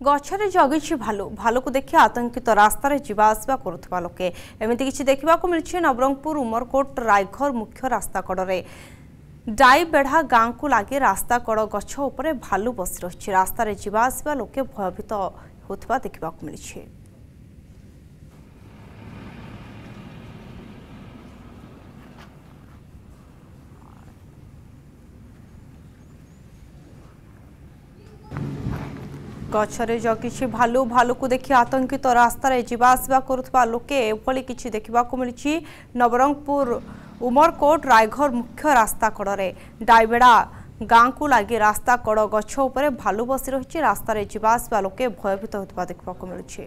गछरे जगिछि भालू भालू को देखि आतंकित रास्तार जीवा आसवा करुवा लोके एमती किछि देखा मिली नवरंगपुर उमरकोट रायघर मुख्य रास्ता कड़े डाईबेढ़ा गाँ को लगे रास्ता कड़ गछ उपरे भालू बसी रही रास्तार जीवा आसवा लोके भयभीत होता देखा मिली। गछरे जगिछि भालू भालू को देखि आतंकित रास्तार जीवा आसवा करुवा लोके एभली किछि देखा मिली नवरंगपुर उमरकोट रायघर मुख्य रास्ता कड़े डाईबेड़ा गाँ को लगे रास्ता कड़ गछ उपरे भालू बसी रही रास्तार जीवा आसवा लोके भयभीत होता देखा मिली।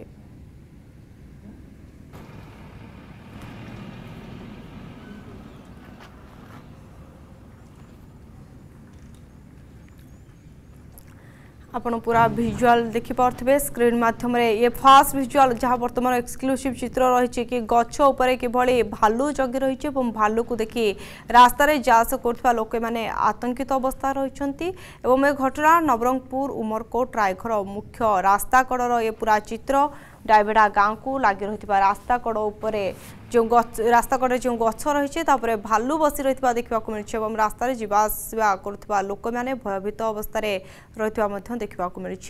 आपण पूरा भिजुआल देखिपे स्क्रीन माध्यम ये फास्ट भिजुआल जहाँ बर्तमान एक्सक्लूसिव चित्र रही कि गछ उपरे किभली भालू जगी रही भालू को देखि रास्तार जास कर लोक मैंने आतंकित अवस्था रही ए घटना नवरंगपुर उमरकोट रायघर मुख्य रास्ता कड़र ये पूरा चित्र डाईबेड़ा गाँ को लगी रही रास्ता कड़ उपरे जो रास्ता कड़े जो गछ रही भालू बसी रही देखा मिली रास्तार जीवा आसवा करुवा लोक मैंने भयभीत अवस्था रही देखा मिली।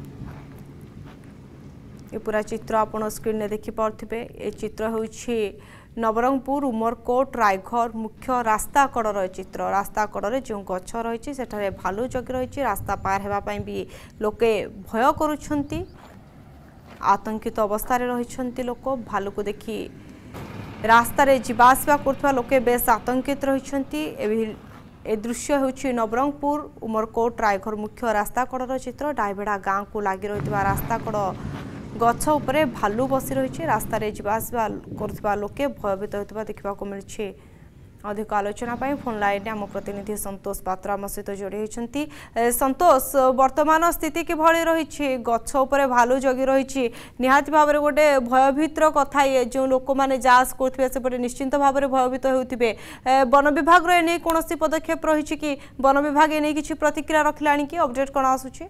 ये पूरा चित्र आपण स्क्रीन में देखिपे ये चित्र हूँ नवरंगपुर उमरकोट रायघर मुख्य रास्ता कड़र चित्र रास्ता कड़े जो गछ रही सेठारे भालू जगी रही रास्ता पार होगापी भी लोके भय करुछंती आतंकित अवस्था रही लोक भालू को देखि रास्तार जीवा आसवा करुवा लोके बेस आतंकित रही। ए दृश्य होछि नवरंगपुर उमरकोट रायघर मुख्य रास्ता कड़र चित्र डाईबेड़ा गाँ को लगी रही रास्ता कड़ गछ उपरे भालू बसी रही रास्तार जीवा आसवा करुवा लोके भयभीत होता देखा मिली। अधिक आलोचना फोन लाइन आम प्रतिनिधि संतोष पात्र आम सहित जोड़ी होती। संतोष वर्तमान स्थिति किभली रही गछ उपरे भालू जगी रही निहाती भाव में गोटे भयभीतर कथा ये जो लोक मैंने जांच करुवे सेपटे निश्चिंत भाव में भयभीत होते वन विभाग एने कौन पदक्षेप रही कि वन विभाग एने किसी प्रतिक्रिया रखला कि अपडेट कौन आसूची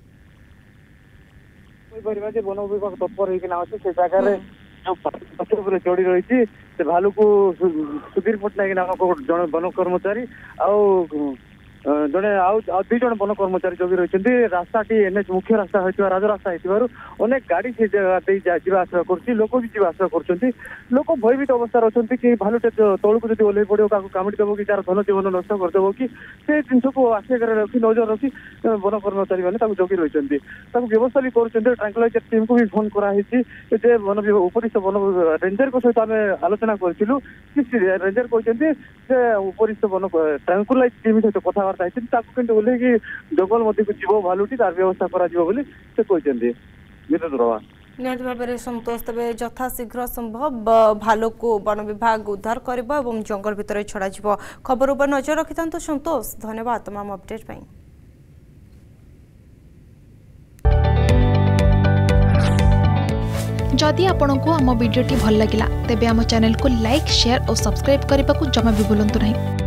वन विभाग तत्पर जगह जो चढ़ी रही भालू को सुधीर पट्टनायक नामक जन वन कर्मचारी जड़े दुई जन वन कर्मचारी जगी रही रास्ताटी एनएच मुख्य रास्ता होता राजरास्ता हो अनेक गाड़ी से जगह आसवा कर लोक भी जीवा आसवा कर लोक भयभीत अवस्था अच्छा कि भालू तौक जब ओल्ल पड़ो क्या कामुड़ी देव कि तार धन जीवन नष्ट करदेव कि से जिन को आखि रखी नजर रखी वन कर्मचारी मैंने जगी रही व्यवस्था भी कर ट्रांकुलाइजर टीम को भी फोन कराई वन उपरिस्थ वन रेंजर सहित आम आलोचना करूँ कि रेंजर कहते उपरिस्थ वन ट्रांकुलाइज टीम सहित कथा ओल्ल जंगल मध्य को जीव भालुटी तार व्यवस्था कर निहत भाव में संतोष तेज यथाशीघ्र संभव भालू को वन विभाग उद्धार कर जंगल भितर छड़ा खबर उपर नजर रखि था संतोष धन्यवाद तमाम अपडेट पाई। जदि आपंक आम भिडी भल लगा तेब आम चैनल को लाइक शेयर और सब्सक्राइब करने को जमा भी भूलु नहीं।